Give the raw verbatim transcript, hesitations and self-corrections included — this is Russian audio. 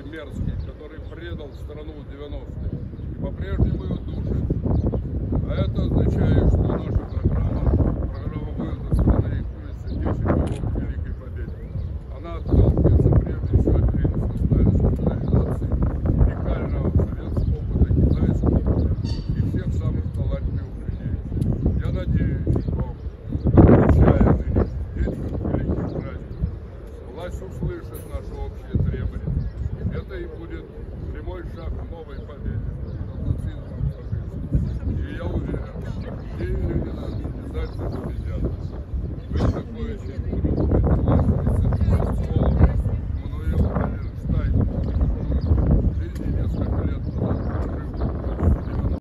Путин мерзкий, который предал страну в девяностые и по-прежнему ее душит. А это означает, что наша